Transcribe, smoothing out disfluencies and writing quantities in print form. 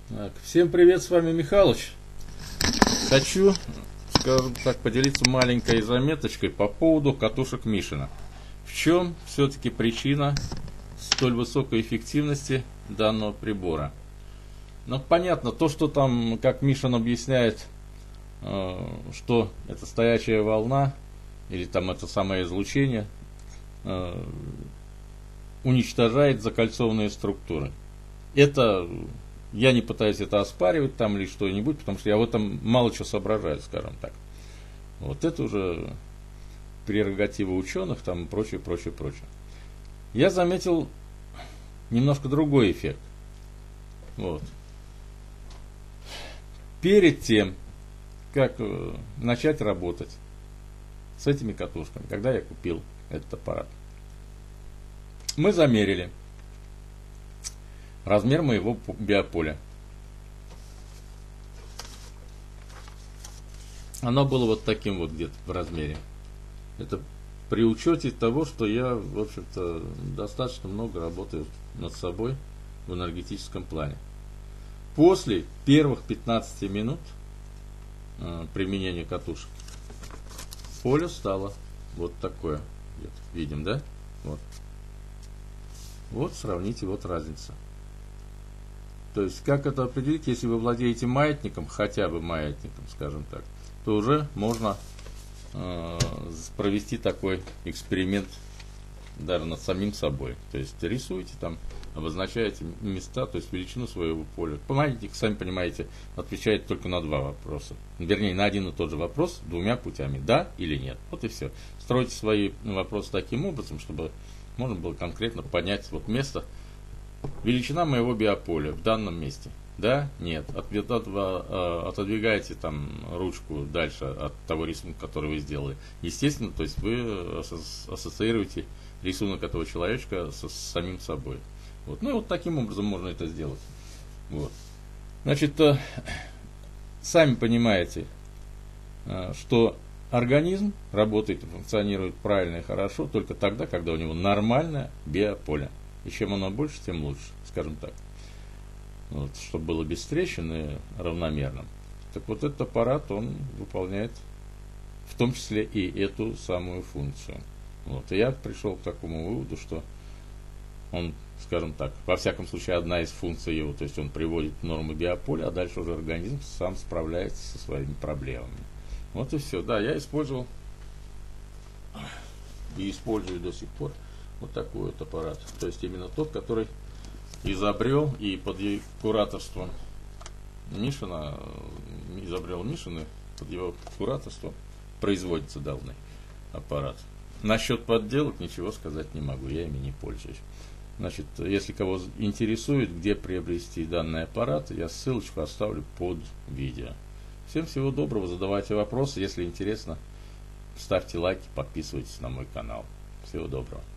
Так, всем привет, с вами Михалыч. Хочу, скажем так, поделиться маленькой заметочкой по поводу катушек Мишина. В чем все-таки причина столь высокой эффективности данного прибора? Ну, понятно, то, что там, как Мишин объясняет, что это стоячая волна, или там это самое излучение, уничтожает закольцованные структуры. Это... Я не пытаюсь это оспаривать там или что-нибудь, потому что я в этом мало чего соображаю, скажем так. Вот это уже прерогатива ученых, там и прочее, прочее, прочее. Я заметил немножко другой эффект. Вот. Перед тем, как начать работать с этими катушками, когда я купил этот аппарат, мы замерили размер моего биополя. Оно было вот таким вот где-то в размере. Это при учете того, что я, в общем-то, достаточно много работаю над собой в энергетическом плане. После первых 15 минут применения катушек поле стало вот такое. Видим, да? Вот. Вот сравните, вот разница. То есть, как это определить, если вы владеете маятником, хотя бы маятником, скажем так, то уже можно провести такой эксперимент даже над самим собой. То есть, рисуйте там, обозначаете места, то есть величину своего поля. Маятник, сами понимаете, отвечает только на два вопроса. Вернее, на один и тот же вопрос двумя путями. Да или нет. Вот и все. Стройте свои вопросы таким образом, чтобы можно было конкретно понять вот место, величина моего биополя в данном месте. Да? Нет. Отодвигайте там ручку дальше от того рисунка, который вы сделали. Естественно, то есть вы ассоциируете рисунок этого человечка с самим собой. Вот. Ну и вот таким образом можно это сделать. Вот. Значит, сами понимаете, что организм работает и функционирует правильно и хорошо только тогда, когда у него нормальное биополе. И чем оно больше, тем лучше, скажем так. Вот, чтобы было без трещин и равномерно. Так вот этот аппарат, он выполняет в том числе и эту самую функцию. Вот. И я пришел к такому выводу, что он, скажем так, во всяком случае, одна из функций его, то есть он приводит в норму биополя, а дальше уже организм сам справляется со своими проблемами. Вот и все. Да, я использовал и использую до сих пор вот такой вот аппарат. То есть именно тот, который изобрел и под кураторством Мишина, изобрел Мишин, и под его кураторством производится данный аппарат. Насчет подделок ничего сказать не могу, я ими не пользуюсь. Значит, если кого интересует, где приобрести данный аппарат, я ссылочку оставлю под видео. Всем всего доброго, задавайте вопросы, если интересно, ставьте лайки, подписывайтесь на мой канал. Всего доброго.